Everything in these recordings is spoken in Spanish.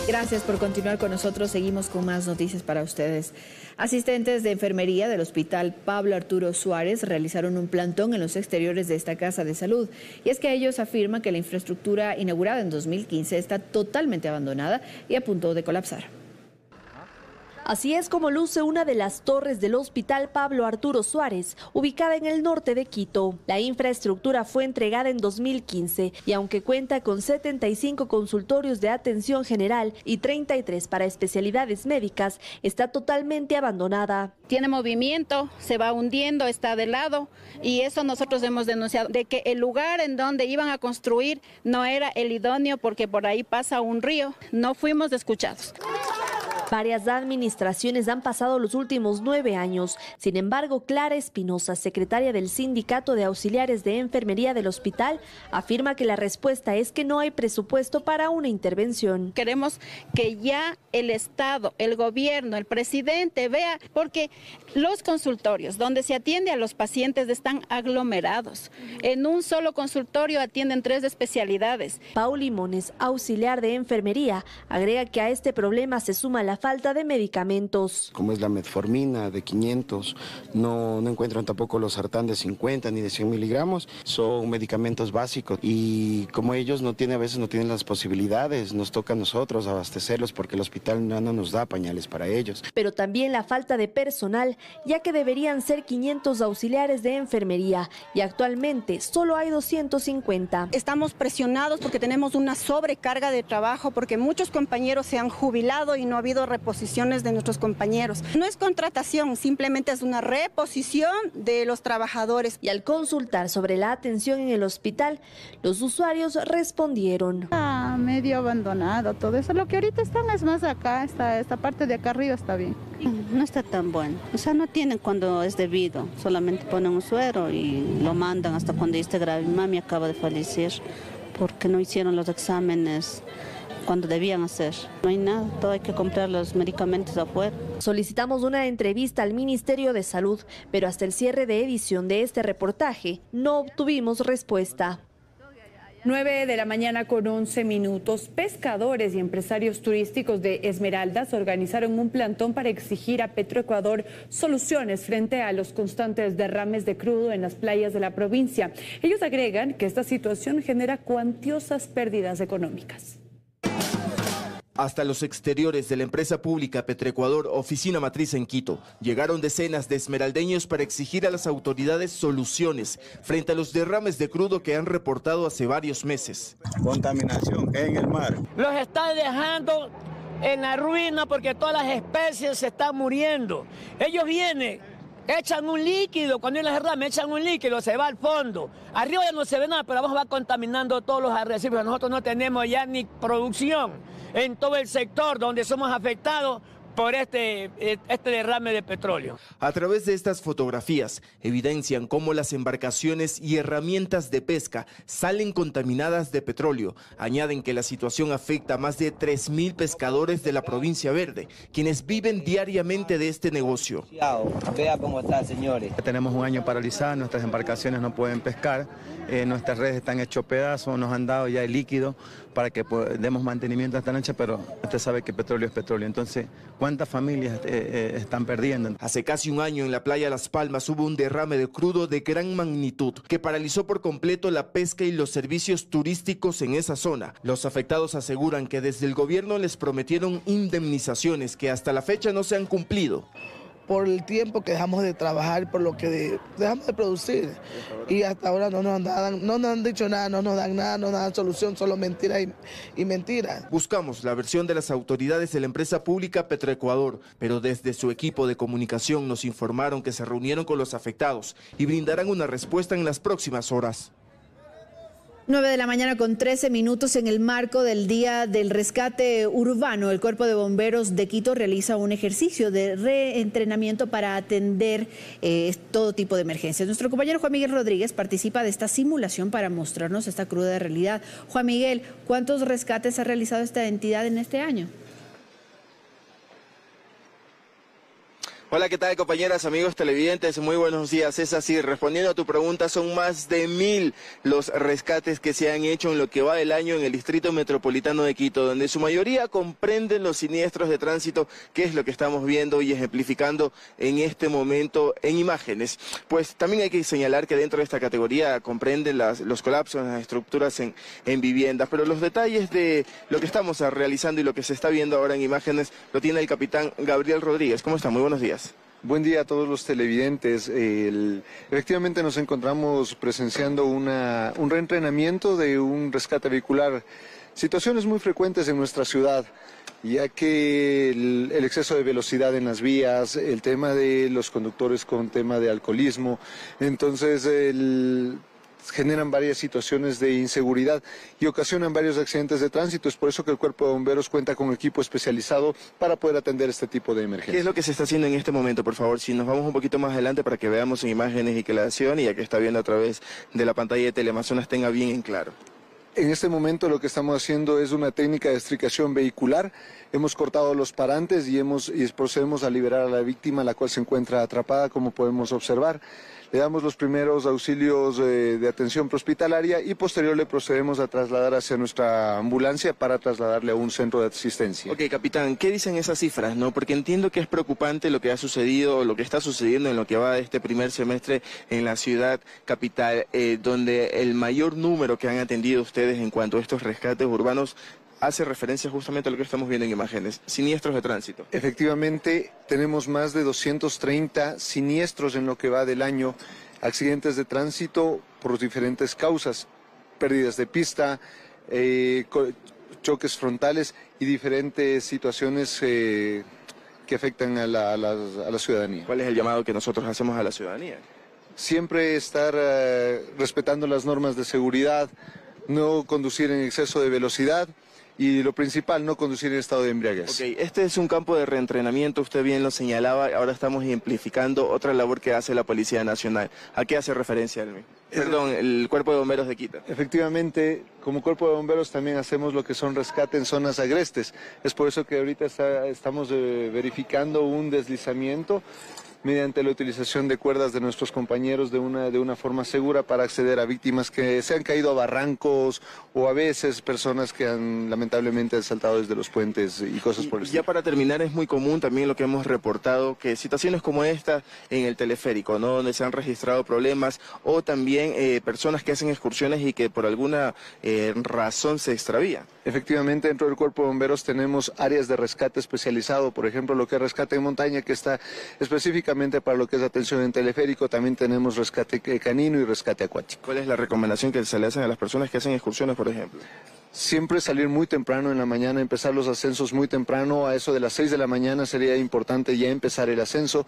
Gracias por continuar con nosotros. Seguimos con más noticias para ustedes. Asistentes de enfermería del Hospital Pablo Arturo Suárez realizaron un plantón en los exteriores de esta casa de salud. Y es que ellos afirman que la infraestructura inaugurada en 2015 está totalmente abandonada y a punto de colapsar. Así es como luce una de las torres del Hospital Pablo Arturo Suárez, ubicada en el norte de Quito. La infraestructura fue entregada en 2015 y aunque cuenta con 75 consultorios de atención general y 33 para especialidades médicas, está totalmente abandonada. Tiene movimiento, se va hundiendo, está de lado y eso nosotros hemos denunciado, de que el lugar en donde iban a construir no era el idóneo porque por ahí pasa un río. No fuimos escuchados. Varias administraciones han pasado los últimos 9 años. Sin embargo, Clara Espinosa, secretaria del Sindicato de Auxiliares de Enfermería del hospital, afirma que la respuesta es que no hay presupuesto para una intervención. Queremos que ya el Estado, el gobierno, el presidente vea, porque los consultorios donde se atiende a los pacientes están aglomerados. En un solo consultorio atienden 3 especialidades. Paul Limones, auxiliar de enfermería, agrega que a este problema se suma la falta de medicamentos. Como es la metformina de 500, no encuentran tampoco los sartán de 50 ni de 100 miligramos, son medicamentos básicos y como ellos a veces no tienen las posibilidades, nos toca a nosotros abastecerlos porque el hospital no nos da pañales para ellos. Pero también la falta de personal, ya que deberían ser 500 auxiliares de enfermería y actualmente solo hay 250. Estamos presionados porque tenemos una sobrecarga de trabajo, porque muchos compañeros se han jubilado y no ha habido reposiciones de nuestros compañeros. No es contratación, simplemente es una reposición de los trabajadores. Y al consultar sobre la atención en el hospital, los usuarios respondieron. Medio abandonado todo eso. Lo que ahorita están es más acá, esta parte de acá arriba está bien. No está tan bueno, o sea, no tienen cuando es debido, solamente ponen un suero y lo mandan hasta cuando esté grave. Mi mami acaba de fallecer porque no hicieron los exámenes cuando debían hacer. No hay nada, todo hay que comprar los medicamentos afuera. Solicitamos una entrevista al Ministerio de Salud, pero hasta el cierre de edición de este reportaje no obtuvimos respuesta. 9 de la mañana con 11 minutos. Pescadores y empresarios turísticos de Esmeraldas organizaron un plantón para exigir a Petroecuador soluciones frente a los constantes derrames de crudo en las playas de la provincia. Ellos agregan que esta situación genera cuantiosas pérdidas económicas. Hasta los exteriores de la empresa pública Petroecuador, oficina matriz en Quito, llegaron decenas de esmeraldeños para exigir a las autoridades soluciones frente a los derrames de crudo que han reportado hace varios meses. Contaminación en el mar. Los están dejando en la ruina porque todas las especies se están muriendo. Ellos vienen, echan un líquido, cuando hay las derrames echan un líquido, se va al fondo. Arriba ya no se ve nada, pero abajo va contaminando todos los arrecifes. Nosotros no tenemos ya ni producción en todo el sector donde somos afectados por este derrame de petróleo. A través de estas fotografías evidencian cómo las embarcaciones y herramientas de pesca salen contaminadas de petróleo. Añaden que la situación afecta a más de 3.000 pescadores de la provincia Verde, quienes viven diariamente de este negocio. Vea cómo está, señores. Tenemos un año paralizado, nuestras embarcaciones no pueden pescar, nuestras redes están hechos pedazos, nos han dado ya el líquido para que demos mantenimiento esta noche, pero usted sabe que petróleo es petróleo, entonces ¿cuántas familias están perdiendo? Hace casi un año en la playa Las Palmas hubo un derrame de crudo de gran magnitud que paralizó por completo la pesca y los servicios turísticos en esa zona. Los afectados aseguran que desde el gobierno les prometieron indemnizaciones que hasta la fecha no se han cumplido. Por el tiempo que dejamos de trabajar, por lo que dejamos de producir. Y hasta ahora no nos han dicho nada, no nos dan nada, no nos dan solución, solo mentiras y mentiras. Buscamos la versión de las autoridades de la empresa pública Petroecuador, pero desde su equipo de comunicación nos informaron que se reunieron con los afectados y brindarán una respuesta en las próximas horas. 9 de la mañana con 13 minutos. En el marco del Día del Rescate Urbano, el Cuerpo de Bomberos de Quito realiza un ejercicio de reentrenamiento para atender todo tipo de emergencias. Nuestro compañero Juan Miguel Rodríguez participa de esta simulación para mostrarnos esta cruda realidad. Juan Miguel, ¿cuántos rescates ha realizado esta entidad en este año? Hola, ¿qué tal, compañeras, amigos televidentes? Muy buenos días. Es así, respondiendo a tu pregunta, son más de 1000 los rescates que se han hecho en lo que va del año en el Distrito Metropolitano de Quito, donde su mayoría comprenden los siniestros de tránsito, que es lo que estamos viendo y ejemplificando en este momento en imágenes. Pues también hay que señalar que dentro de esta categoría comprenden los colapsos en las estructuras en viviendas, pero los detalles de lo que estamos realizando y lo que se está viendo ahora en imágenes lo tiene el capitán Gabriel Rodríguez. ¿Cómo está? Muy buenos días. Buen día a todos los televidentes. Efectivamente nos encontramos presenciando un reentrenamiento de un rescate vehicular. Situaciones muy frecuentes en nuestra ciudad, ya que el exceso de velocidad en las vías, el tema de los conductores con tema de alcoholismo, entonces generan varias situaciones de inseguridad y ocasionan varios accidentes de tránsito. Es por eso que el Cuerpo de Bomberos cuenta con equipo especializado para poder atender este tipo de emergencias. ¿Qué es lo que se está haciendo en este momento, por favor? Si nos vamos un poquito más adelante para que veamos en imágenes y que la acción, y ya que está viendo a través de la pantalla de Teleamazonas, tenga bien en claro. En este momento lo que estamos haciendo es una técnica de estricación vehicular. Hemos cortado los parantes y procedemos a liberar a la víctima, la cual se encuentra atrapada, como podemos observar. Le damos los primeros auxilios de atención prehospitalaria y posterior le procedemos a trasladar hacia nuestra ambulancia para trasladarle a un centro de asistencia. Ok, capitán, ¿qué dicen esas cifras, no? Porque entiendo que es preocupante lo que ha sucedido, lo que está sucediendo en lo que va de este primer semestre en la ciudad capital, donde el mayor número que han atendido ustedes en cuanto a estos rescates urbanos hace referencia justamente a lo que estamos viendo en imágenes, siniestros de tránsito. Efectivamente, tenemos más de 230 siniestros en lo que va del año, accidentes de tránsito por diferentes causas, pérdidas de pista, choques frontales y diferentes situaciones que afectan a la ciudadanía. ¿Cuál es el llamado que nosotros hacemos a la ciudadanía? Siempre estar respetando las normas de seguridad, no conducir en exceso de velocidad. Y lo principal, no conducir en estado de embriaguez. Ok, este es un campo de reentrenamiento, usted bien lo señalaba, ahora estamos ejemplificando otra labor que hace la Policía Nacional. ¿A qué hace referencia el Cuerpo de Bomberos de Quito? Efectivamente, como Cuerpo de Bomberos también hacemos lo que son rescate en zonas agrestes. Es por eso que ahorita estamos verificando un deslizamiento mediante la utilización de cuerdas de nuestros compañeros de una forma segura para acceder a víctimas que se han caído a barrancos o a veces personas que lamentablemente han saltado desde los puentes y cosas por el estilo. Ya para terminar, es muy común también lo que hemos reportado, que situaciones como esta en el teleférico, ¿no? Donde se han registrado problemas, o también personas que hacen excursiones y que por alguna razón se extravían. Efectivamente, dentro del Cuerpo de Bomberos tenemos áreas de rescate especializado, por ejemplo, lo que es rescate en montaña, que está específicamente para lo que es atención en teleférico. También tenemos rescate canino y rescate acuático. ¿Cuál es la recomendación que se le hacen a las personas que hacen excursiones, por ejemplo? Siempre salir muy temprano en la mañana, empezar los ascensos muy temprano, a eso de las 6 de la mañana sería importante ya empezar el ascenso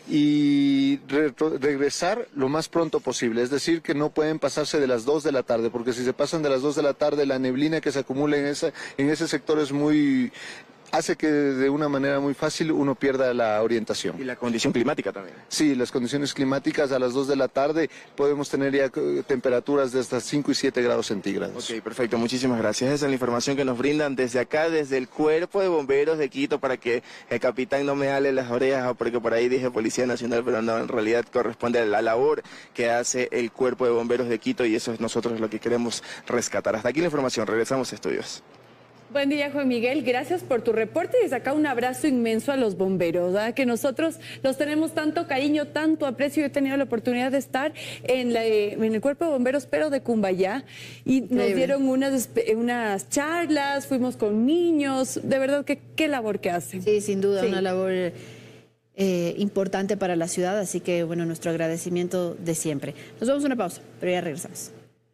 y regresar lo más pronto posible, es decir, que no pueden pasarse de las 2 de la tarde, porque si se pasan de las 2 de la tarde, la neblina que se acumula en ese sector hace que de una manera muy fácil uno pierda la orientación. ¿Y la condición climática también? Sí, las condiciones climáticas a las 2 de la tarde podemos tener ya temperaturas de hasta 5 y 7 grados centígrados. Ok, perfecto, muchísimas gracias. Esa es la información que nos brindan desde acá, desde el Cuerpo de Bomberos de Quito, para que el capitán no me ale las orejas, porque por ahí dije Policía Nacional, pero no, en realidad corresponde a la labor que hace el Cuerpo de Bomberos de Quito, y eso es nosotros lo que queremos rescatar. Hasta aquí la información, regresamos a estudios. Buen día, Juan Miguel. Gracias por tu reporte y desde acá un abrazo inmenso a los bomberos, ¿verdad? Que nosotros los tenemos tanto cariño, tanto aprecio. Yo he tenido la oportunidad de estar en el Cuerpo de Bomberos, pero de Cumbayá, y nos dieron unas charlas, fuimos con niños. De verdad, qué labor que hacen. Sí, sin duda, una labor importante para la ciudad, así que, bueno, nuestro agradecimiento de siempre. Nos vamos a una pausa, pero ya regresamos.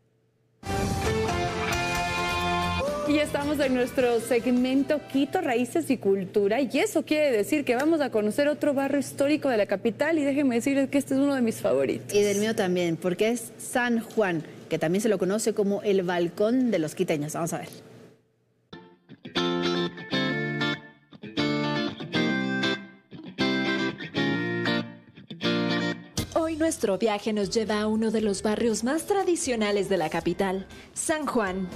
Y estamos en nuestro segmento Quito, Raíces y Cultura, y eso quiere decir que vamos a conocer otro barrio histórico de la capital, y déjenme decirles que este es uno de mis favoritos. Y del mío también, porque es San Juan, que también se lo conoce como el balcón de los quiteños. Vamos a ver. Hoy nuestro viaje nos lleva a uno de los barrios más tradicionales de la capital, San Juan.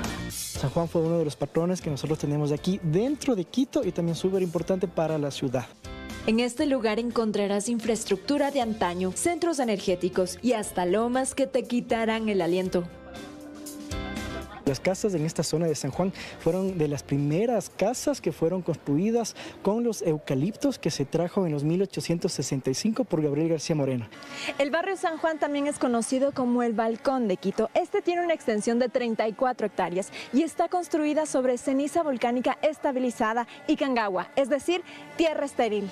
San Juan fue uno de los patrones que nosotros tenemos aquí dentro de Quito y también súper importante para la ciudad. En este lugar encontrarás infraestructura de antaño, centros energéticos y hasta lomas que te quitarán el aliento. Las casas en esta zona de San Juan fueron de las primeras casas que fueron construidas con los eucaliptos que se trajo en los 1865 por Gabriel García Moreno. El barrio San Juan también es conocido como el Balcón de Quito. Este tiene una extensión de 34 hectáreas y está construida sobre ceniza volcánica estabilizada y cangagua, es decir, tierra estéril.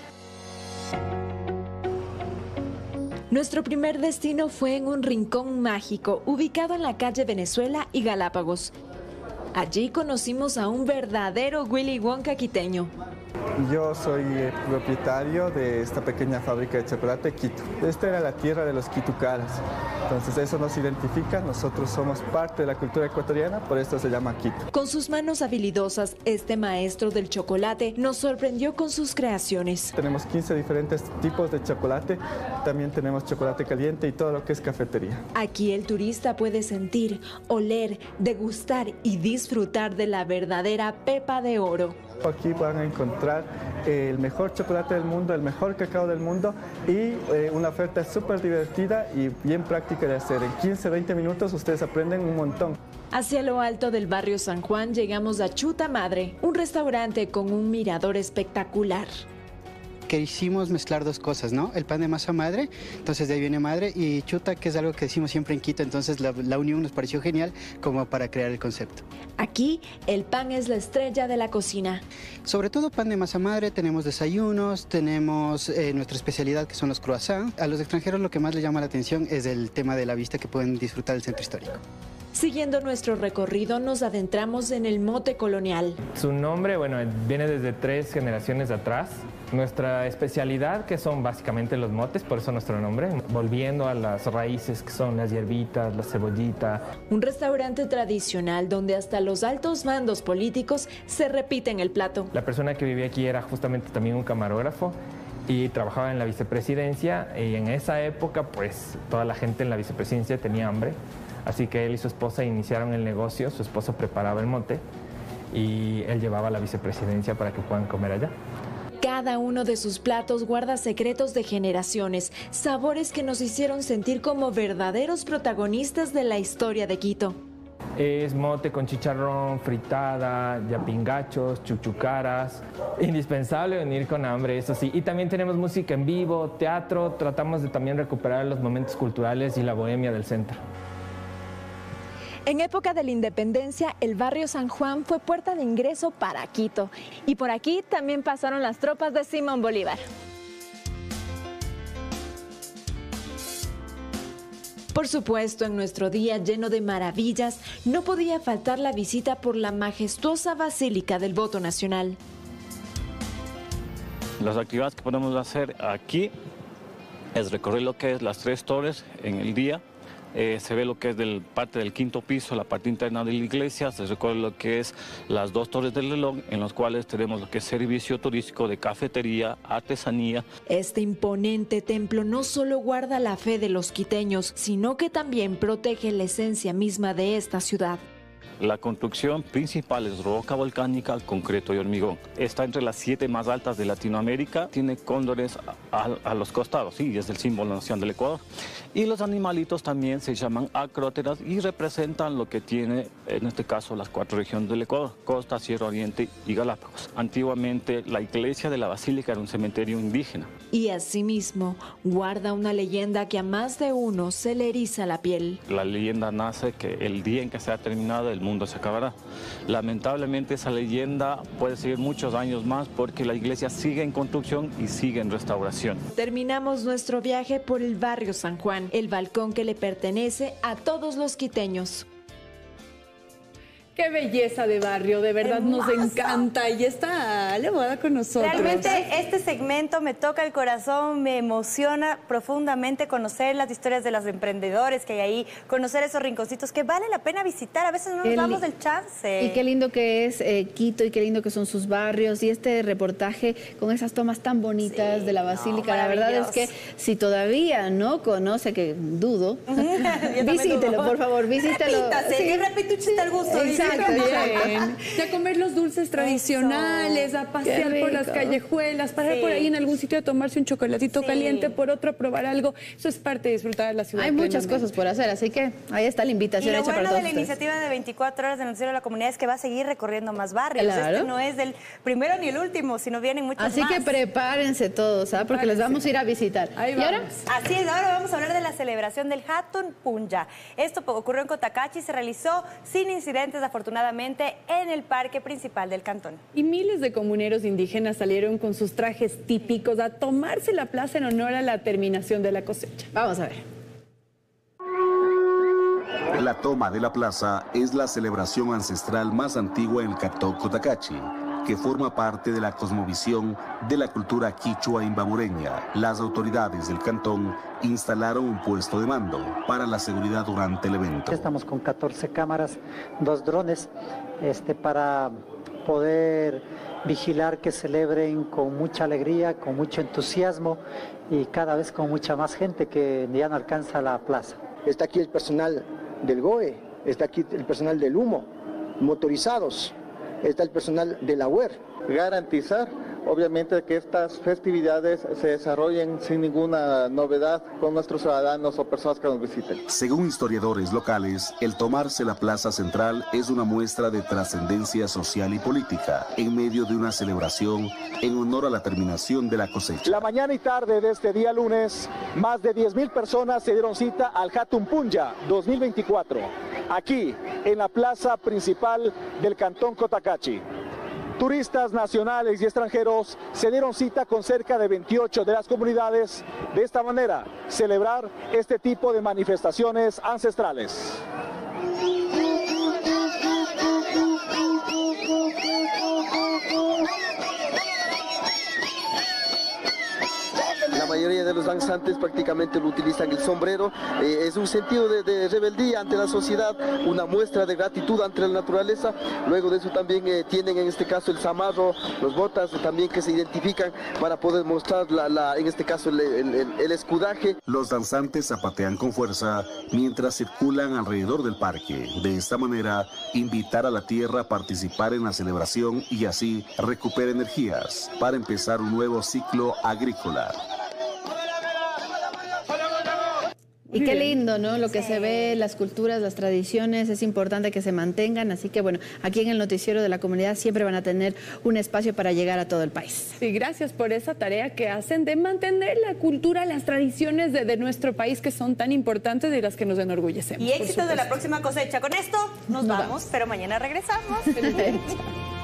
Nuestro primer destino fue en un rincón mágico, ubicado en la calle Venezuela y Galápagos. Allí conocimos a un verdadero Willy Wonka quiteño. Yo soy el propietario de esta pequeña fábrica de chocolate Quito. Esta era la tierra de los quitucaras. Entonces eso nos identifica, nosotros somos parte de la cultura ecuatoriana, por esto se llama Quito. Con sus manos habilidosas, este maestro del chocolate nos sorprendió con sus creaciones. Tenemos 15 diferentes tipos de chocolate, también tenemos chocolate caliente y todo lo que es cafetería. Aquí el turista puede sentir, oler, degustar y disfrutar de la verdadera pepa de oro. Aquí van a encontrar el mejor chocolate del mundo, el mejor cacao del mundo y una oferta súper divertida y bien práctica de hacer. En 15-20 minutos ustedes aprenden un montón. Hacia lo alto del barrio San Juan llegamos a Chuta Madre, un restaurante con un mirador espectacular. Que hicimos mezclar dos cosas, ¿no? El pan de masa madre, entonces de ahí viene madre, y chuta, que es algo que decimos siempre en Quito, entonces la unión nos pareció genial como para crear el concepto. Aquí el pan es la estrella de la cocina. Sobre todo pan de masa madre, tenemos desayunos, tenemos nuestra especialidad que son los croissants. A los extranjeros lo que más les llama la atención es el tema de la vista que pueden disfrutar del centro histórico. Siguiendo nuestro recorrido nos adentramos en el mote colonial. Su nombre, bueno, viene desde 3 generaciones atrás. Nuestra especialidad, que son básicamente los motes, por eso nuestro nombre, volviendo a las raíces que son las hierbitas, la cebollita. Un restaurante tradicional donde hasta los altos mandos políticos se repiten el plato. La persona que vivía aquí era justamente también un camarógrafo y trabajaba en la vicepresidencia, y en esa época pues toda la gente en la vicepresidencia tenía hambre, así que él y su esposa iniciaron el negocio. Su esposa preparaba el mote y él llevaba a la vicepresidencia para que puedan comer allá. Cada uno de sus platos guarda secretos de generaciones, sabores que nos hicieron sentir como verdaderos protagonistas de la historia de Quito. Es mote con chicharrón, fritada, yapingachos, chuchucaras. Indispensable venir con hambre, eso sí. Y también tenemos música en vivo, teatro. Tratamos de también recuperar los momentos culturales y la bohemia del centro. En época de la independencia, el barrio San Juan fue puerta de ingreso para Quito. Y por aquí también pasaron las tropas de Simón Bolívar. Por supuesto, en nuestro día lleno de maravillas, no podía faltar la visita por la majestuosa Basílica del Voto Nacional. Las actividades que podemos hacer aquí es recorrer lo que es las 3 torres en el día. Se ve lo que es parte del 5º piso, la parte interna de la iglesia. Se recorre lo que es las 2 torres del reloj, en los cuales tenemos lo que es servicio turístico de cafetería, artesanía. Este imponente templo no solo guarda la fe de los quiteños, sino que también protege la esencia misma de esta ciudad. La construcción principal es roca volcánica, concreto y hormigón. Está entre las 7 más altas de Latinoamérica. Tiene cóndores a los costados, sí, es el símbolo nacional del Ecuador. Y los animalitos también se llaman acróteras y representan lo que tiene, en este caso, las 4 regiones del Ecuador: Costa, Sierra Oriente y Galápagos. Antiguamente, la iglesia de la Basílica era un cementerio indígena. Y asimismo, guarda una leyenda que a más de uno se le eriza la piel. La leyenda nace que el día en que sea terminado, el mundo se acabará. Lamentablemente esa leyenda puede seguir muchos años más porque la iglesia sigue en construcción y sigue en restauración. Terminamos nuestro viaje por el barrio San Juan, el balcón que le pertenece a todos los quiteños. Qué belleza de barrio, de verdad hermoso. Nos encanta y está elevada con nosotros. Realmente este segmento me toca el corazón, me emociona profundamente conocer las historias de los emprendedores que hay ahí, conocer esos rinconcitos que vale la pena visitar, a veces no nos damos el chance. Y qué lindo que es Quito y qué lindo que son sus barrios y este reportaje con esas tomas tan bonitas de la Basílica. La verdad es que si todavía no conoce, que dudo, visítelo, por favor, visítelo. Repítase, sí. Repito, chiste al gusto. Exacto. también. A comer los dulces tradicionales, a pasear por las callejuelas, parar por ahí en algún sitio a tomarse un chocolatito caliente, por otro a probar algo. Eso es parte de disfrutar de la ciudad. Hay muchas cosas por hacer, así que ahí está la invitación hecha para todos ustedes. Y lo bueno de la iniciativa de 24 horas del Noticiero de la Comunidad es que va a seguir recorriendo más barrios. Claro. Este no es del primero ni el último, sino vienen muchos más. Así que prepárense todos, ¿sabes? Porque les vamos a ir a visitar. Ahí ¿Y ahora? Así es, ahora vamos a hablar de la celebración del Hatun Punja. Esto ocurrió en Cotacachi y se realizó sin incidentes, afortunadamente, en el parque principal del cantón. Y miles de comuneros indígenas salieron con sus trajes típicos a tomarse la plaza en honor a la terminación de la cosecha. Vamos a ver. La toma de la plaza es la celebración ancestral más antigua en el cantón Cotacachi, que forma parte de la cosmovisión de la cultura quichua imbabureña. Las autoridades del cantón instalaron un puesto de mando para la seguridad durante el evento. Estamos con 14 cámaras, 2 drones, para poder vigilar que celebren con mucha alegría, con mucho entusiasmo y cada vez con mucha más gente que ya no alcanza la plaza. Está aquí el personal del GOE, está aquí el personal del humo, motorizados, está el personal de la UER. Garantizar, obviamente, que estas festividades se desarrollen sin ninguna novedad con nuestros ciudadanos o personas que nos visiten. Según historiadores locales, el tomarse la plaza central es una muestra de trascendencia social y política en medio de una celebración en honor a la terminación de la cosecha. La mañana y tarde de este día lunes, más de 10.000 personas se dieron cita al Hatun Punja 2024, aquí en la plaza principal del cantón Cotacachi. Turistas nacionales y extranjeros se dieron cita con cerca de 28 de las comunidades. De esta manera, celebrar este tipo de manifestaciones ancestrales. La mayoría de los danzantes prácticamente lo utilizan el sombrero. Es un sentido de rebeldía ante la sociedad, una muestra de gratitud ante la naturaleza. Luego de eso también tienen en este caso el zamarro, los botas también que se identifican para poder mostrar en este caso el escudaje. Los danzantes zapatean con fuerza mientras circulan alrededor del parque. De esta manera, invitar a la tierra a participar en la celebración y así recupera energías para empezar un nuevo ciclo agrícola. Y qué lindo, ¿no? Lo que se ve, las culturas, las tradiciones, es importante que se mantengan. Así que, bueno, aquí en el Noticiero de la Comunidad siempre van a tener un espacio para llegar a todo el país. Sí, gracias por esa tarea que hacen de mantener la cultura, las tradiciones de nuestro país que son tan importantes y de las que nos enorgullecemos. Y éxitos de la próxima cosecha. Con esto nos vamos, pero mañana regresamos.